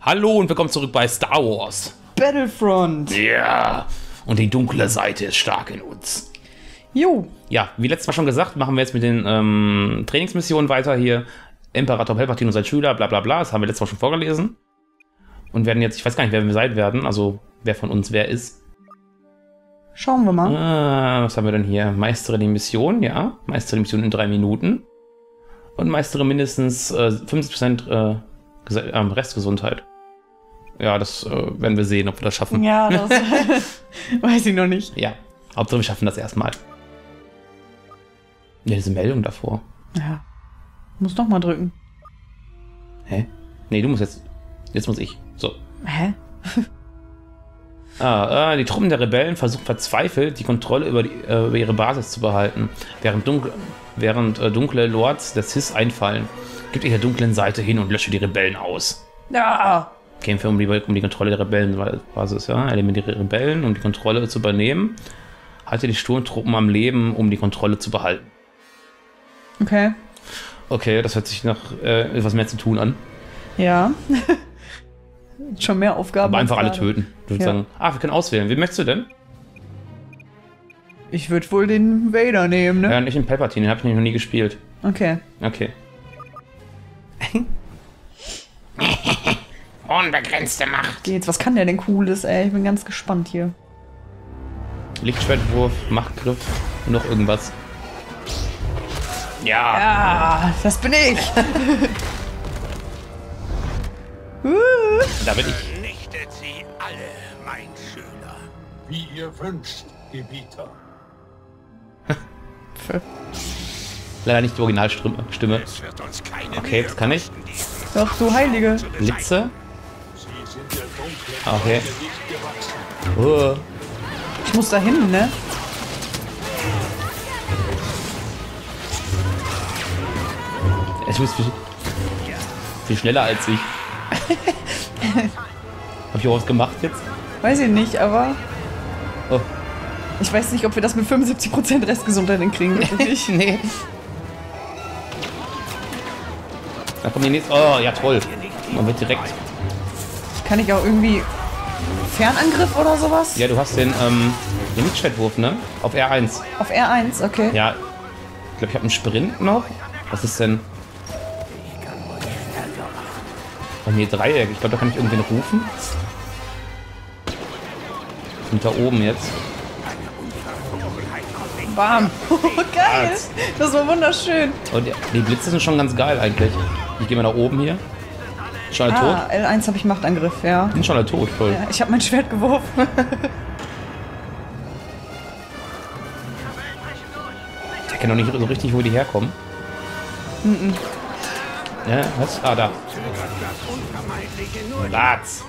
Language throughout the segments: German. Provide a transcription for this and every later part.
Hallo und willkommen zurück bei Star Wars Battlefront. Ja, und die dunkle Seite ist stark in uns. Jo. Ja, wie letztes Mal schon gesagt, machen wir jetzt mit den Trainingsmissionen weiter hier. Imperator Palpatine und sein Schüler, bla bla bla, das haben wir letztes Mal schon vorgelesen. Und werden jetzt, ich weiß gar nicht, wer wir sein werden, also wer von uns wer ist. Schauen wir mal. Was haben wir denn hier? Meistere die Mission, ja. Meistere die Mission in 3 Minuten. Und meistere mindestens 50% Restgesundheit. Ja, das werden wir sehen, ob wir das schaffen. Ja, das weiß ich noch nicht. Ja, Hauptsache wir schaffen das erstmal. Ja, diese Meldung davor. Ja. Muss doch mal drücken. Hä? Nee, du musst jetzt. Jetzt muss ich. So. Hä? Die Truppen der Rebellen versuchen verzweifelt, die Kontrolle über ihre Basis zu behalten, während dunkle Lords der Sith einfallen. Gib dich der dunklen Seite hin und lösche die Rebellen aus. Ja. Kämpfe um die Kontrolle der Rebellenbasis, ja. Eliminiere Rebellen, um die Kontrolle zu übernehmen. Halte die Sturmtruppen am Leben, um die Kontrolle zu behalten. Okay. Okay, das hört sich nach etwas mehr zu tun an. Ja. Schon mehr Aufgaben. Aber einfach alle töten. Ich würde sagen, wir können auswählen. Wen möchtest du denn? Ich würde wohl den Vader nehmen, ne? Ja, nicht den Palpatine, den habe ich nämlich noch nie gespielt. Okay. Okay. Unbegrenzte Macht. Geht's. Was kann der denn Cooles, ey? Ich bin ganz gespannt hier. Lichtschwertwurf, Machtgriff und noch irgendwas. Ja. Ja, das bin ich. Da bin ich. Vernichtet sie alle, mein Schüler. Wie ihr wünscht, Gebieter. Leider nicht die Originalstimme. Es wird uns keine Okay, das kann ich. Doch, du Heilige. Blitze. Sie sind der dunklen Okay. Seite nicht gewachsen. Ich muss da hin, ne? Ich muss viel schneller als ich. Hab ich auch was gemacht jetzt? Weiß ich nicht, aber Oh. ich weiß nicht, ob wir das mit 75% Restgesundheit hinkriegen. Wirklich. Nee. Da kommt die nächste. Oh, ja toll. Man wird direkt. Kann ich auch irgendwie Fernangriff oder sowas? Ja, du hast den Lichtschwertwurf, ne? Auf R1. Auf R1, okay. Ja. Ich glaube, ich habe einen Sprint noch. Was ist denn? Oh nee, Dreieck. Ich glaube, da kann ich irgendwen rufen. Und da oben jetzt. Bam. Geil. Das war wunderschön. Und die Blitze sind schon ganz geil eigentlich. Ich gehe mal nach oben hier. Schon alle tot? L1 habe ich Machtangriff, ja. Sind schon alle tot, voll. Ja, ich habe mein Schwert geworfen. Ich kenne noch nicht so richtig, wo die herkommen. Ja, was? Ah, da. Platz.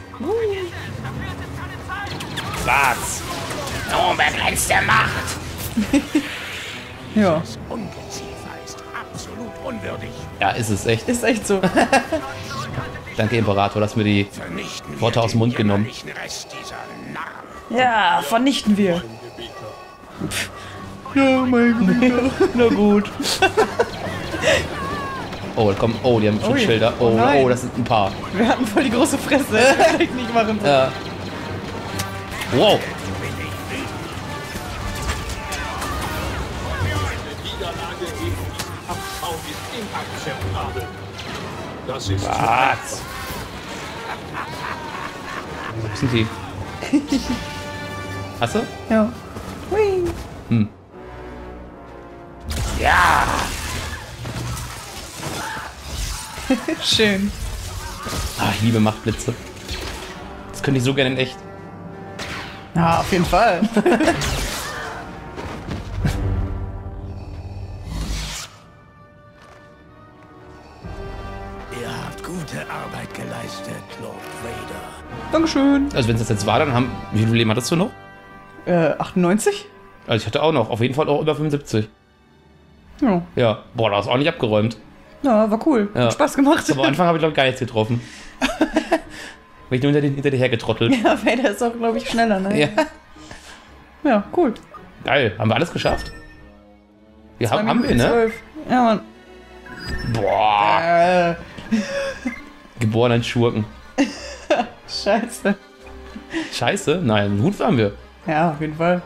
Platz. Unbegrenzte Macht. Ja, Ungeziefer ist absolut unwürdig. Ja, ist es echt. ist echt so. Danke, Imperator, dass mir die Vernichten wir Worte aus dem Mund den genommen. jämmerlichen Rest dieser Narren. Ja, vernichten wir. Gebieter. Ja, mein Gott. Na gut. Oh, komm. Oh, die haben Schutzschilder. Oh, nein. oh, das sind ein paar. Wir hatten voll die große Fresse. Das kann ich nicht machen. Wow. Eine Niederlage gegen diesen Abschau ist inakzeptabel. Das ist Was? Wo sind die? Hast du? Ja. Hui. Ja. Schön. Ah, ich liebe Machtblitze. Das könnte ich so gerne in echt. Ja, auf jeden Fall. Ihr habt gute Arbeit geleistet, Lord Vader. Dankeschön. Also wenn es das jetzt war, dann haben... Wie viel Leben hattest du noch? 98? Also ich hatte auch noch. Auf jeden Fall auch über 75. Ja. Ja. Boah, da hast du auch nicht abgeräumt. Ja, war cool. Ja. Hat Spaß gemacht. Aber am Anfang habe ich, glaube ich, gar nichts getroffen. Bin ich nur hinter dir hergetrottelt. Ja, Vader ist auch, glaube ich, schneller, ne? Ja. Ja, cool. Geil. Haben wir alles geschafft? Wir haben wir, ne? 12. Ja, Mann. Boah. Geboren als Schurken. Scheiße. Scheiße? Nein, gut waren wir. Ja, auf jeden Fall.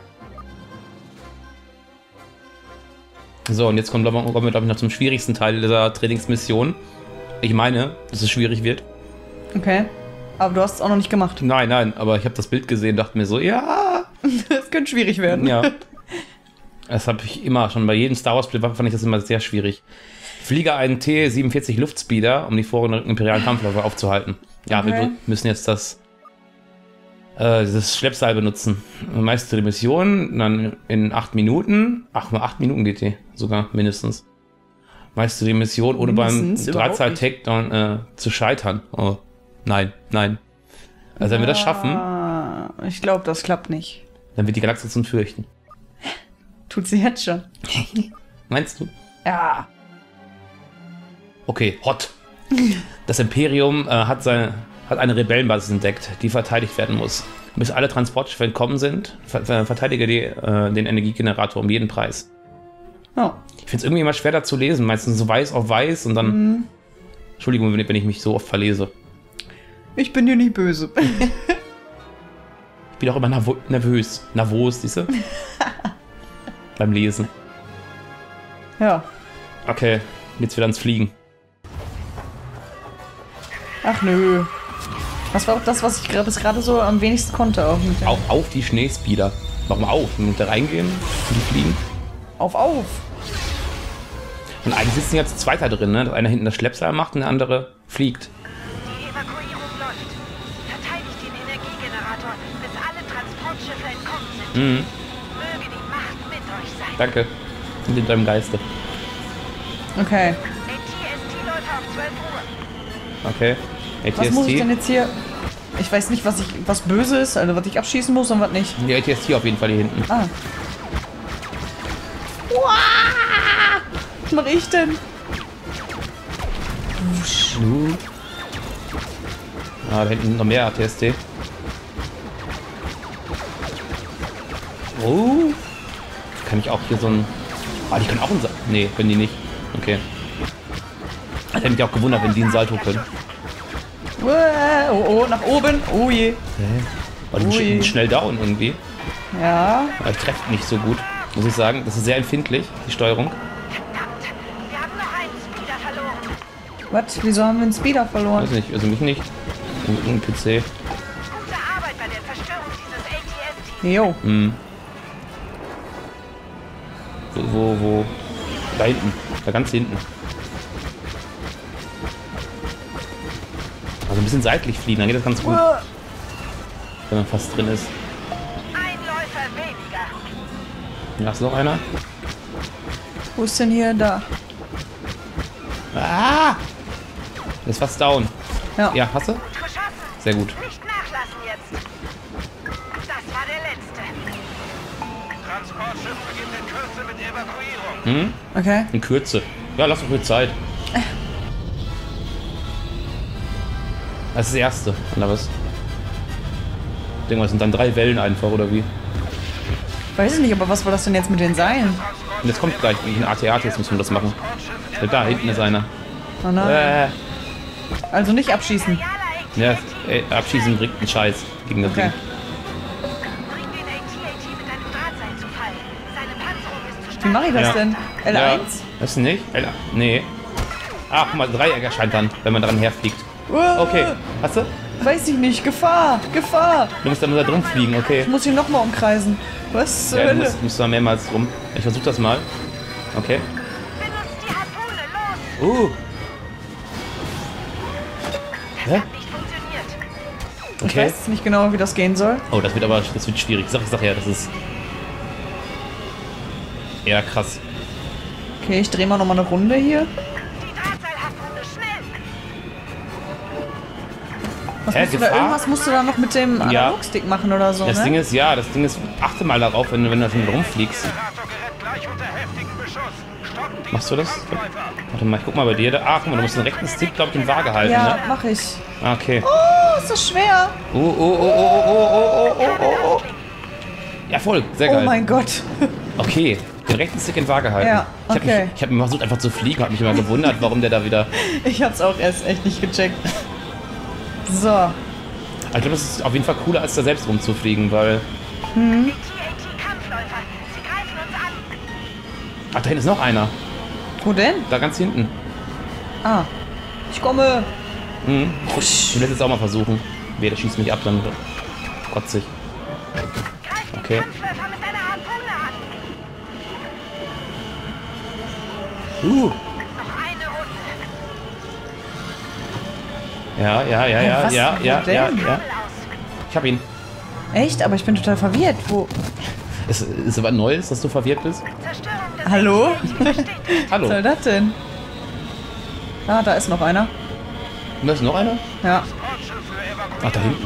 So, und jetzt kommen wir, glaube ich, noch zum schwierigsten Teil dieser Trainingsmission. Ich meine, dass es schwierig wird. Okay. Aber du hast es auch noch nicht gemacht. Nein, aber ich habe das Bild gesehen und dachte mir so, ja. Das könnte schwierig werden. Ja. Das habe ich immer schon bei jedem Star Wars Bild fand ich das immer sehr schwierig. Fliege einen T-47 Luftspeeder, um die vorrückenden imperialen Kampfläufer aufzuhalten. Ja, Okay. wir müssen jetzt das Schleppseil benutzen. Meiste Mission, dann in 8 Minuten. Ach, nur 8 Minuten geht die sogar, mindestens. Meiste die Mission, ohne Mindestens? beim Überhaupt Drahtseil-Takedown zu scheitern. Oh, nein. Also wenn wir das schaffen, Ah, ich glaube, das klappt nicht. dann wird die Galaxis uns fürchten. Tut sie jetzt schon. Meinst du? Ja. Okay, hot. Das Imperium hat eine Rebellenbasis entdeckt, die verteidigt werden muss. Bis alle Transportschiffe entkommen sind, verteidige den Energiegenerator um jeden Preis. Oh. Ich finde es irgendwie immer schwer da zu lesen, meistens so weiß auf weiß und dann... Entschuldigung, wenn ich mich so oft verlese. Ich bin dir nicht böse. Ich bin auch immer nervös. Nervos, siehst du? Beim Lesen. Ja. Okay, jetzt wieder ans Fliegen. Ach nö. Das war auch das, was ich bis gerade so am wenigsten konnte. Auch mit Auf die Schneespeeder. Warum auf? Und da reingehen und die fliegen. Auf! Und eigentlich sitzen jetzt zwei da drin, ne? Dass einer hinten das Schleppseil macht und der andere fliegt. Die Evakuierung läuft. Verteidigt den Energiegenerator, bis alle Transportschiffe entkommen sind. Mhm. Möge die Macht mit euch sein. Danke. Und in deinem Geiste. Okay. ATST-Läufer auf 12 Uhr. Okay. Was muss ich denn ATST. jetzt hier... Ich weiß nicht, was böse ist, also was ich abschießen muss und was nicht. Die ATST auf jeden Fall hier hinten. Ah. Was mache ich denn? Ah, da hinten sind noch mehr ATST. Oh. Kann ich auch hier so ein... Ah, die können auch ein... Nee, können die nicht. Okay. Ich hätte mich auch gewundert, wenn die ein Salto können. Oh, nach oben. Oh je. Aber die Ui. sind schnell down irgendwie. Ja. Aber ich treffe nicht so gut, muss ich sagen. Das ist sehr empfindlich, die Steuerung. Verdammt, wir haben noch einen Speeder verloren. Was? Wieso haben wir einen Speeder verloren? Weiß nicht, also mich nicht. Ein PC. Gute Arbeit bei der Zerstörung dieses ATST. Jo. Hm. Wo? Da hinten. Da ganz hinten. Also ein bisschen seitlich fliegen, dann geht das ganz gut. Wenn man fast drin ist. Ein Läufer weniger. Ja, ist noch einer? Wo ist denn hier? Da. Ah! Der ist fast down. Ja. Ja, hast du? Gut geschossen. Sehr gut. Nicht nachlassen jetzt. Das war der letzte. Transportschiff beginnt in Kürze mit Evakuierung. Hm? Okay. In Kürze. Ja, lass uns ruhig Zeit. Das ist das erste, oder was? Ich denke mal, es sind dann 3 Wellen einfach, oder wie? Weiß ich nicht, aber was war das denn jetzt mit den Seilen? Und jetzt kommt gleich ein AT-AT, jetzt müssen wir das machen. Da hinten ist einer. Oh nein. Also nicht abschießen. Realer Ja, abschießen bringt einen Scheiß gegen das Okay. Ding. Bring den AT-AT mit einem Drahtseil zu Fall. Seine Panzerung ist zu stark. Wie mache ich das Ja. denn? L1? Ja, weißt du nicht? Nee. Ah, guck mal, Dreieck erscheint dann, wenn man dran herfliegt. Okay, hast du? Weiß ich nicht. Gefahr! Gefahr! Du musst dann nur da drum fliegen, okay. Ich muss hier nochmal umkreisen. Was zur Ja, du Hölle? musst da mehrmals rum. Ich versuch das mal. Okay. Benutzt die Harpune, los! Hä? Hat nicht funktioniert. Ich Okay. weiß jetzt nicht genau, wie das gehen soll. Oh, das wird schwierig. Sag ja, das ist... Ja, krass. Okay, ich drehe mal nochmal eine Runde hier. Die Drahtseilharpune, schnell! Was Hä, musst du da, Gefahr? irgendwas musst du da noch mit dem Analogstick machen oder so, Das ne? Ding ist, achte mal darauf, wenn du schon rumfliegst. Generator gerät gleich unter heftigem Beschuss. Stoppt die Machst du das? Angreifer. Warte mal, ich guck mal bei dir. Ah, guck mal, du musst den rechten Stick, glaube ich, in Waage halten, Ja, ne? mach ich. Ah, okay. Oh, ist das schwer. Oh. Ja, voll. Sehr Oh geil. mein Gott. Okay, den rechten Stick in Waage halten. Ja, okay. Ich hab mir versucht, einfach zu fliegen, hab mich immer gewundert, warum der da wieder... Ich hab's auch erst echt nicht gecheckt. So. Ich glaube, das ist auf jeden Fall cooler, als da selbst rumzufliegen, weil... Die TAT-Kampfläufer. Sie greifen uns an. Ach, da hinten ist noch einer. Wo denn? Da ganz hinten. Ah. Ich komme. Mhm. Ich will das jetzt auch mal versuchen. Weh, der schießt mich ab, dann kotzig. Greif den Okay. Kampfläufer mit deiner Harpune an. Noch eine Runde. Ja. Was? Wo denn? Kabel aus. Ich hab ihn. Echt? Aber ich bin total verwirrt. Wo? Ist aber Neues, dass du verwirrt bist? Zerstörung des Hallo? bestätigt. Hallo. Was soll das denn? Ah, da ist noch einer. Und da ist noch einer? Ja. Ach, da hinten.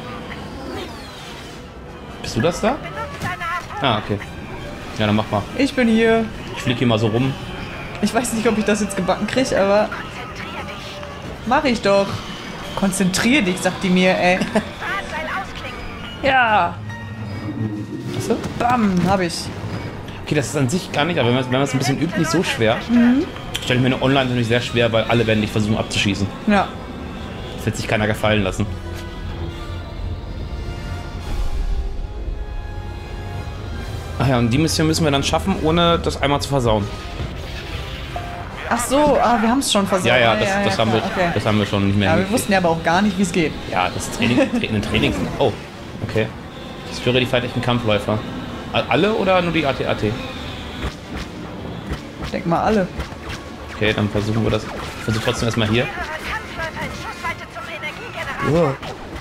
Bist du das da? Benutzt deine Harpune. Ah, okay. Ja, dann mach mal. Ich bin hier. Ich flieg hier mal so rum. Ich weiß nicht, ob ich das jetzt gebacken kriege, aber Konzentrier dich. mach ich doch. Konzentrier dich, sagt die mir, ey. Drahtseil ausklingen. Ja. Hast du? Bam, hab ich. Okay, das ist an sich gar nicht, aber wenn man es ein bisschen übt, nicht so schwer. Stelle ich mir eine Online natürlich sehr schwer, weil alle werden dich versuchen abzuschießen. Ja. Das wird sich keiner gefallen lassen. Ach ja, und die Mission müssen wir dann schaffen, ohne das einmal zu versauen. Ach so, wir haben es schon versucht. Ja, das haben wir, Okay. das haben wir schon nicht mehr. Ja, wir wussten ja aber auch gar nicht, wie es geht. Ja, das Training. Oh, okay. Ich störe die feindlichen Kampfläufer. Alle oder nur die AT-AT? Ich denk mal alle. Okay, dann versuchen wir das. Ich versuche trotzdem erstmal hier. Mehrere Kampfläufer in Schussweite zum Energiegenerator.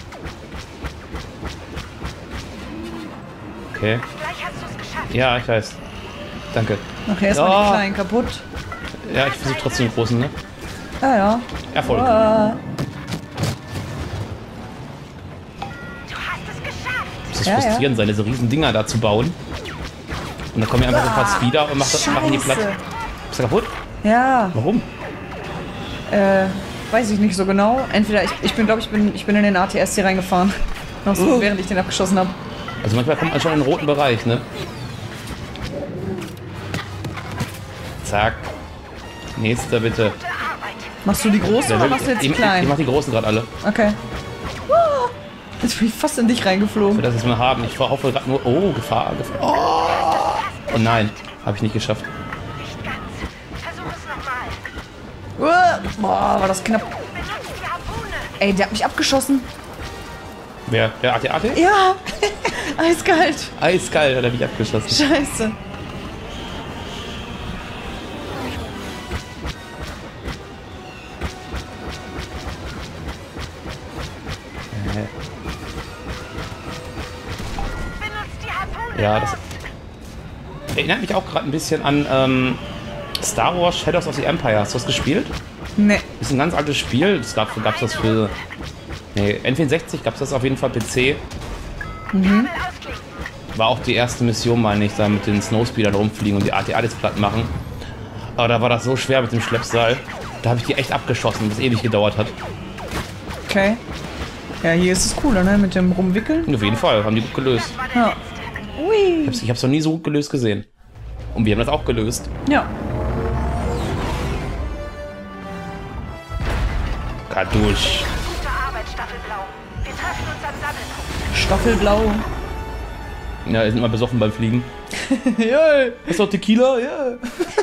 Okay. Gleich hast du es geschafft. Ja, ich weiß. Danke. Ach, erstmal Ja. die Kleinen kaputt. Ja, ich versuche trotzdem den großen, ne? Ja. Erfolg. Ah. Du hast es geschafft. Das ist Ja, frustrierend, seine so riesen Dinger da zu bauen. Und dann kommen ja einfach so ein paar Speeder und machen die platt. Scheiße. Ist er kaputt? Ja, Warum? weiß ich nicht so genau. Entweder ich bin in den ATS hier reingefahren. Noch so, während ich den abgeschossen habe. Also manchmal kommt man schon in den roten Bereich, ne? Zack. Nächster bitte. Gute Arbeit. Machst du die großen oder machst du jetzt die Ich kleinen? mach die großen gerade alle. Okay. Jetzt bin ich fast in dich Für reingeflogen. das, was wir haben. Ich hoffe gerade nur... Oh, Gefahr. Oh nein. Habe ich nicht geschafft. Nicht ganz. Versuch es nochmal. Boah, war das knapp. Benutzt die Harpune. Ey, der hat mich abgeschossen. Wer? Der AT-AT? Ja, eiskalt. Eiskalt hat er mich abgeschossen. Scheiße. Benutzt die Harpune. Ja, das erinnert mich auch gerade ein bisschen an Star Wars Shadows of the Empire. Hast du das gespielt? Nee. Ist ein ganz altes Spiel. Es gab's das für... Nee, N64 gab es das auf jeden Fall PC. Kabel ausklingen. War auch die erste Mission, meine ich, da mit den Snowspeedern rumfliegen und die AT-ATs platt machen. Aber da war das so schwer mit dem Schleppseil. Da habe ich die echt abgeschossen, was ewig gedauert hat. Okay. Ja, hier ist es cooler, ne? Mit dem Rumwickeln. Und auf jeden Fall, haben die gut gelöst. War der Ja. letzte. Ui. Ich habe es noch nie so gut gelöst gesehen. Und wir haben das auch gelöst. Ja. Kartusch. Gute Arbeit, Staffelblau. Wir treffen uns am Sammelpunkt. Staffelblau. Ja, wir sind immer besoffen beim Fliegen. Ja. Hast du auch Tequila? Ja.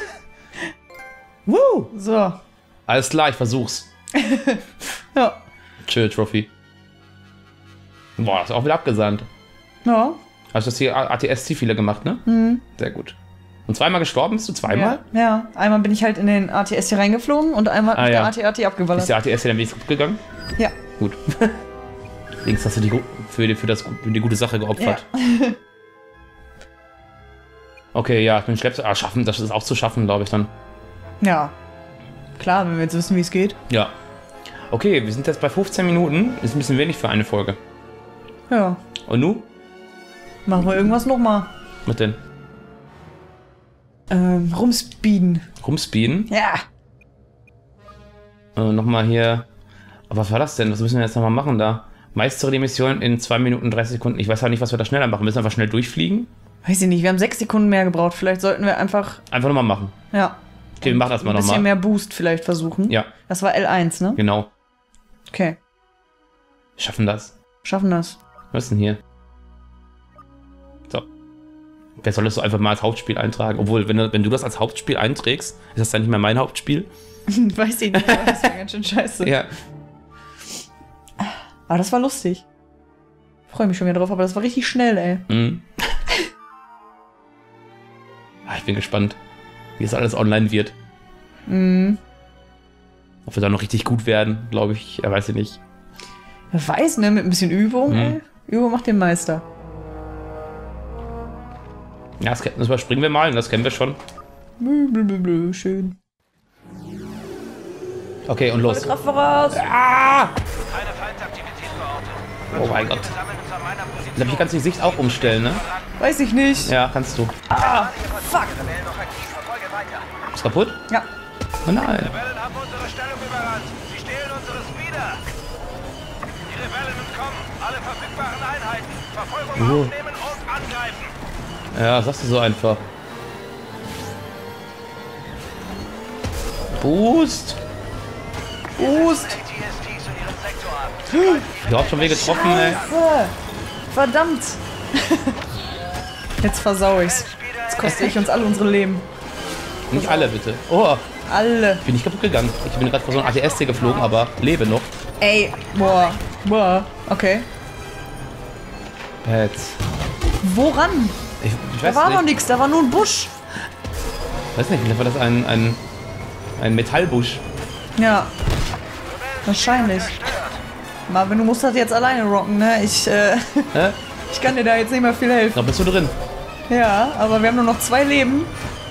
Woo. So. Alles klar, ich versuch's. Ja. Chill, Trophy. Boah, ist auch wieder abgesandt. Ja. Hast du das hier ATS-Zielfehler gemacht, ne? Mhm. Sehr gut. Und zweimal gestorben? Bist du zweimal? Ja. Einmal bin ich halt in den ATS hier reingeflogen und einmal hat mich ja. der AT-AT abgeballert. Ist der ATS hier dann wenigstens gut gegangen? Ja. Gut. Links hast du die für die gute Sache geopfert. Ja. Okay, ja, ich bin Schleppseil. Schaffen, das ist auch zu schaffen, glaube ich dann. Ja. Klar, wenn wir jetzt wissen, wie es geht. Ja. Okay, wir sind jetzt bei 15 Minuten. Ist ein bisschen wenig für eine Folge. Ja. Und nu? Machen wir irgendwas nochmal. Was denn? Rumspeeden. Rumspeeden? Ja. Nochmal hier. Aber was war das denn? Was müssen wir jetzt nochmal machen da? Meistere die Mission in 2 Minuten 30 Sekunden. Ich weiß ja nicht, was wir da schneller machen. Müssen wir einfach schnell durchfliegen? Weiß ich nicht, wir haben 6 Sekunden mehr gebraucht. Vielleicht sollten wir einfach, Einfach nochmal machen. ja, Okay, wir machen das mal ein bisschen nochmal. mehr Boost vielleicht versuchen. Ja, Das war L1, ne? genau. Okay. Wir schaffen das. Schaffen das. Was ist denn hier? So. Wer soll das so einfach mal als Hauptspiel eintragen? Obwohl, wenn du das als Hauptspiel einträgst, ist das dann nicht mehr mein Hauptspiel? Weiß ich nicht, aber das wäre ganz schön scheiße. Ja. Aber das war lustig. Freue mich schon wieder drauf, aber das war richtig schnell, ey. Mhm. Ich bin gespannt, wie es alles online wird. Mhm. Ob wir da noch richtig gut werden, glaube ich. Weiß ich nicht. Wer weiß, ne? Mit ein bisschen Übung, ey. Übung macht den Meister. Ja, das überspringen wir mal, das kennen wir schon. Blö, schön. Okay, und los. Kraft voraus! Ah! Keine Feindaktivität verortet. Oh mein Gott. Sammeln uns an meiner Position. Ich glaube, ich kann die Sicht auch umstellen, ne? Weiß ich nicht. Ja, kannst du. Fuck! Rebellen noch aktiv. Verfolge weiter. Ist kaputt? Ja. Oh nein. Rebellen haben unsere Stellung überrannt. Sie stehlen unsere Speeder. Die Rebellen entkommen. Alle verfügbaren Einheiten. Verfolgung aufnehmen und angreifen. Ja, sagst du so einfach. Boost! Boost! ATSTs in ihrem Sektor ab. Ich hab schon weh getroffen, ey. Verdammt! Jetzt versau ich's. Jetzt koste ich uns alle unsere Leben. Nicht alle, bitte. Oh, Alle. ich bin nicht kaputt gegangen. Ich bin gerade vor so einem ATST geflogen, aber lebe noch. Ey, boah. Boah. Okay. Pets. Woran? Ich Da weiß war noch nicht. nichts, da war nur ein Busch. Weiß nicht, vielleicht war das ein Metallbusch. Ja. Wahrscheinlich. Marvin, du musst das jetzt alleine rocken, ne? Hä? Ich kann dir da jetzt nicht mehr viel helfen. Noch bist du drin. Ja, aber wir haben nur noch 2 Leben.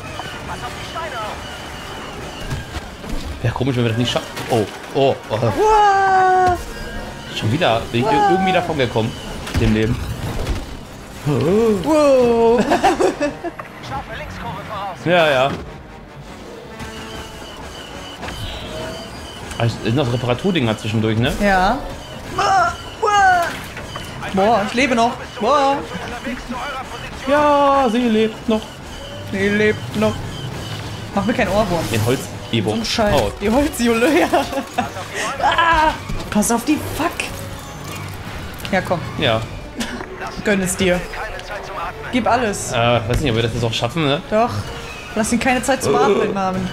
Ja, komisch, wenn wir das nicht schaffen. Oh. Uah. Schon wieder. Bin ich irgendwie davon gekommen. Dem Leben. Wow. Scharfe Linkskurve voraus. Ja. Es sind noch Reparaturdinger zwischendurch, ne? Ja. Boah, ich lebe noch. Boah. Unterwegs zu eurer Position. Ja, sie lebt noch. Sie lebt noch. Mach mir keinen Ohrwurm. Den Holzebo. So ein Scheiß. Oh, Die Holzjule, ja. Pass auf die Fuck. Ja, komm. ja. Gönn es dir. Keine Zeit zum Atmen. Gib alles. Weiß nicht, ob wir das jetzt auch schaffen, ne? Doch. Lass ihn keine Zeit zum Atmen, Marvin.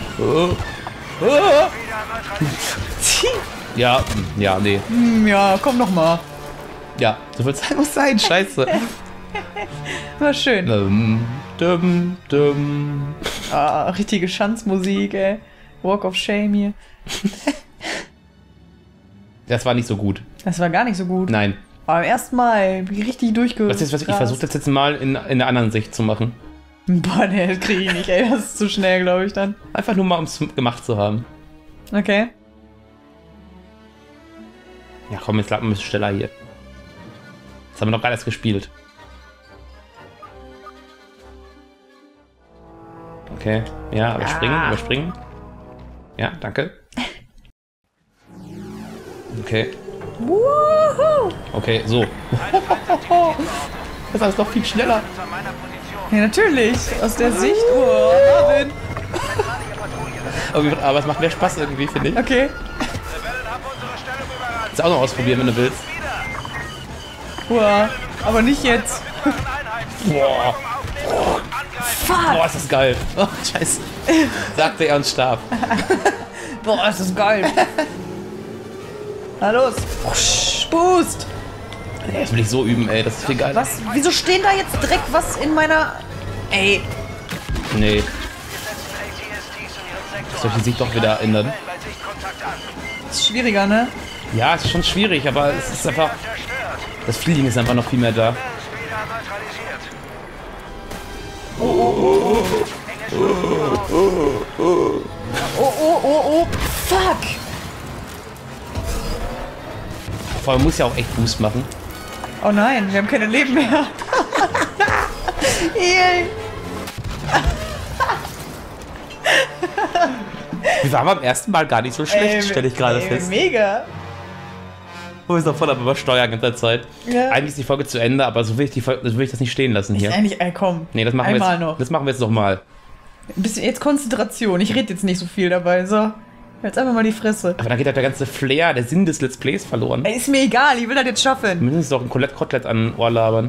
Ja, nee. Ja, komm noch mal. Ja, so viel Zeit muss sein, scheiße. War schön. Dum. Ah, richtige Schanzmusik, ey. Walk of Shame hier. Das war nicht so gut. Das war gar nicht so gut. Nein. Aber beim ersten Mal bin ich richtig durchgegangen. Ich versuche das jetzt mal in der anderen Sicht zu machen. Boah, nee, das kriege ich nicht, ey. Das ist zu schnell, glaube ich, dann. Einfach nur mal, um es gemacht zu haben. Okay. Ja, komm, jetzt bleiben wir ein bisschen schneller hier. Das haben wir noch gar nicht gespielt. Okay, ja, überspringen. Ja, danke. Okay. Wuhu! Okay, so. Das ist alles noch viel schneller. An meiner Position. Ja, natürlich. Aus der Sicht. Oh, Marvin. Aber es macht mehr Spaß irgendwie, finde ich. Okay. Rebellen haben unsere Stellung überrannt. Kannst du auch noch ausprobieren, wenn du willst. Boah, aber nicht jetzt. Boah, Fuck. boah, ist das geil. Oh, scheiße. Sagte er und starb. Boah, ist das geil. Na los. Boost. Ja, das will ich so üben, ey. Das ist viel geiler. Was? Wieso stehen da jetzt direkt was in meiner... Ey. Nee, ATSTs in ihrem Sektor. soll ich die Sicht doch wieder ändern? Bei Sichtkontakt an. Das ist schwieriger, ne? Ja, es ist schon schwierig, aber es ist einfach... Zerstört. Das Feeling ist einfach noch viel mehr da. Speeder neutralisiert. Oh. Fuck. Vor allem muss ja auch echt Boost machen. Oh nein, wir haben keine Leben mehr. Yay. Wir waren beim ersten Mal gar nicht so schlecht, stelle ich gerade fest. Mega. Wo ist noch voll am Übersteuern in der Zeit. Ja. Eigentlich ist die Folge zu Ende, aber so will ich, so will ich das nicht stehen lassen hier. Ist eigentlich, komm. Nee, das machen wir Einmal jetzt noch. Das machen wir jetzt noch mal. Ein bisschen jetzt Konzentration. Ich rede jetzt nicht so viel dabei, so. Jetzt einfach mal die Fresse. Aber dann geht halt der ganze Flair, der Sinn des Let's Plays verloren. Ey, ist mir egal, ich will das jetzt schaffen. Mindestens doch ein Kotelett an Ohr labern.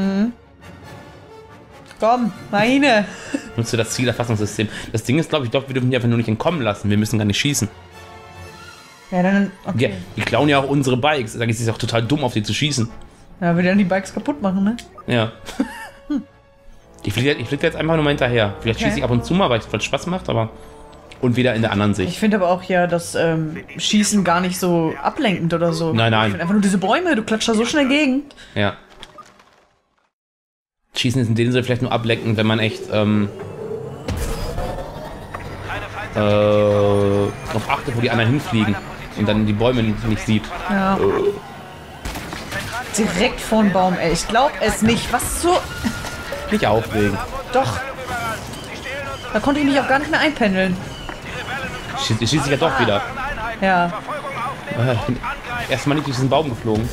Komm, meine. Nutze das Zielerfassungssystem. Das Ding ist, glaube ich, doch, wir dürfen die einfach nur nicht entkommen lassen. Wir müssen gar nicht schießen. Ja, dann, okay. Ja, die klauen ja auch unsere Bikes. Da ist es auch total dumm, auf die zu schießen. Ja, wir dann die Bikes kaputt machen, ne? Ja. Ich fliege jetzt einfach nur mal hinterher. Vielleicht Okay. schieße ich ab und zu mal, weil es Spaß macht, aber... Und wieder in der anderen Sicht. Ich finde aber auch ja, das Schießen gar nicht so ablenkend oder so. Nein, nein. Ich finde einfach nur diese Bäume, du klatscht da so schnell gegen. Ja. Schießen ist in dem Sinne vielleicht nur ablenkend, wenn man echt Keine Feinde. darauf achtet, wo die anderen hinfliegen und dann die Bäume nicht sieht. Ja. Direkt vor den Baum, ey. Ich glaube es nicht. Was so... Nicht aufregen. Doch. Da konnte ich mich auch gar nicht mehr einpendeln. Ich schieße ja doch wieder. Ja. Ich bin erstmal nicht durch diesen Baum geflogen.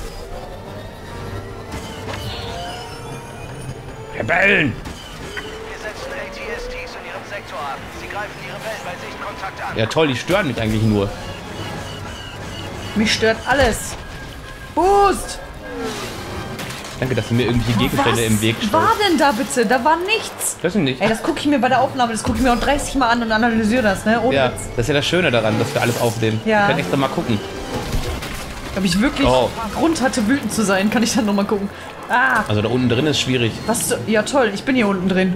Rebellen! Wir setzen ATSTs in ihrem Sektor ab. Sie greifen ihre Wellen bei Sichtkontakt an. Ja toll, die stören mich eigentlich nur. Mich stört alles. Boost! Danke, dass du mir irgendwelche Gegenstände im Weg Was war stellst. denn da bitte? Da war nichts. Das ist nicht. Ey, das gucke ich mir bei der Aufnahme, das gucke ich mir auch 30 Mal an und analysiere das, ne? Ohne Ja, Witz. das ist ja das Schöne daran, dass wir alles aufnehmen. Ja. Wir können extra mal gucken. Ob ich wirklich Oh. Grund hatte, wütend zu sein, kann ich dann nochmal gucken. Ah, Also da unten drin ist schwierig. was so, ja toll, ich bin hier unten drin.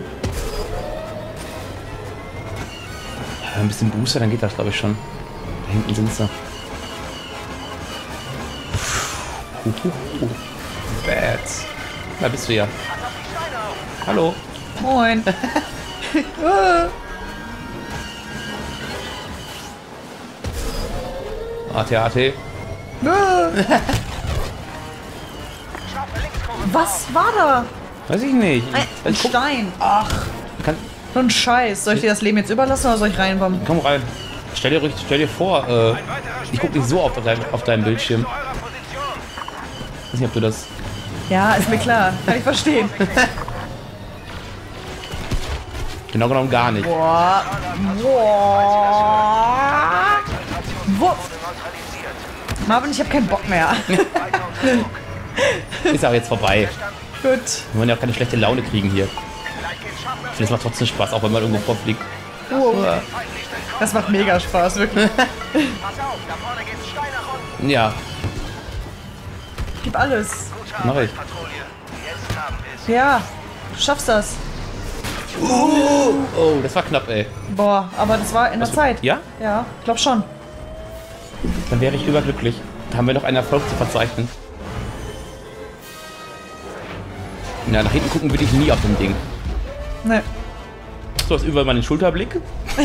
Ja, ein bisschen Booster, dann geht das glaube ich schon. Da hinten sind sie. Bats. Da bist du ja. Hallo. Moin. AT. Was war da? Weiß ich nicht. Ein Stein. Ach, Kann, so ein Scheiß. Soll ich dir das Leben jetzt überlassen oder soll ich reinkommen? komm rein. Stell dir vor, ich guck nicht so auf deinem Bildschirm. Eurer Position. Ich weiß nicht, ob du das... Ja, ist mir klar. Kann ich verstehen. Genau genommen gar nicht. Boah. Boah. Wupp. Marvin, ich hab keinen Bock mehr. Ist auch jetzt vorbei. Gut. Wir wollen ja auch keine schlechte Laune kriegen hier. Ich finde, es macht trotzdem Spaß, auch wenn man irgendwo vorfliegt. Wow. Das macht mega Spaß, wirklich. Pass auf, da vorne geht's steil nach unten. Ja, Gib alles. Gute Mach Arbeit, ich. Patrouille. Jetzt haben wir's. Ja, du schaffst das. oh, das war knapp, ey. Boah, aber das war in der Zeit. Ja? Ja, glaub schon. Dann wäre ich überglücklich. Da haben wir noch einen Erfolg zu verzeichnen. Ja, nach hinten gucken würde ich nie auf dem Ding. Ne. So, hast überall mal den Schulterblick.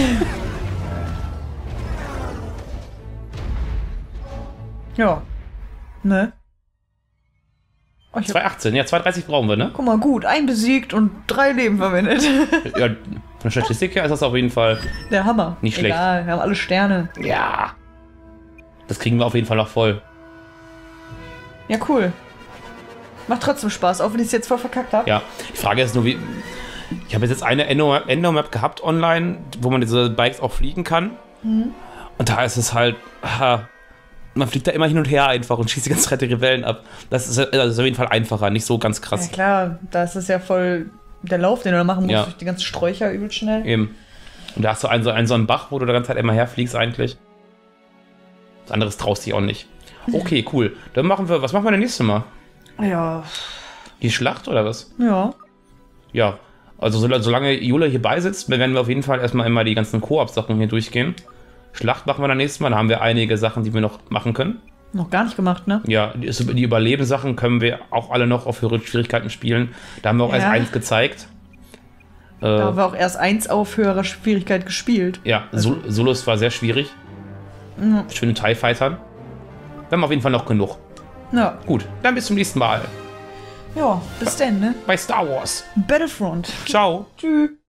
Ja. Ne. Oh, ich hab, 218, ja, 230 brauchen wir, ne? guck mal, gut. Ein besiegt und 3 Leben verwendet. Ja, von der Statistik her ist das auf jeden Fall. Der Hammer. Nicht schlecht. Egal, wir haben alle Sterne. Ja. Das kriegen wir auf jeden Fall noch voll. Ja, cool. Macht trotzdem Spaß, auch wenn ich es jetzt voll verkackt habe. Ja. Die Frage ist nur, wie. Ich habe jetzt eine Endomap gehabt online, wo man diese Bikes auch fliegen kann. Und da ist es halt. Man fliegt da immer hin und her einfach und schießt die ganze Zeit die Rebellen ab. Das ist auf jeden Fall einfacher, nicht so ganz Ja krass. klar, da ist es ja voll der Lauf, den du da machen musst, Ja. durch die ganzen Sträucher übel schnell. Eben. Und da hast du so einen Bach, wo du die ganze Zeit immer herfliegst eigentlich. Das anderes traust dich auch nicht. Okay, cool. Dann was machen wir denn nächstes Mal? Ja. Die Schlacht oder was? Ja. Ja. Also solange Jule hier beisitzt, werden wir auf jeden Fall erstmal immer die ganzen Koop-Sachen hier durchgehen. Schlacht machen wir dann nächstes Mal. Da haben wir einige Sachen, die wir noch machen können. Noch gar nicht gemacht, ne? Ja, die Überlebenssachen können wir auch alle noch auf höhere Schwierigkeiten spielen. Da haben wir auch erst Ja. eins gezeigt. Da haben wir auch erst 1 auf höherer Schwierigkeit gespielt. Ja, Solos war sehr schwierig. Für den TIE Fightern. Wir haben auf jeden Fall noch genug. Ja. Gut, dann bis zum nächsten Mal Ja, bis denn, ne? bei Star Wars. Battlefront. Ciao. Tschüss.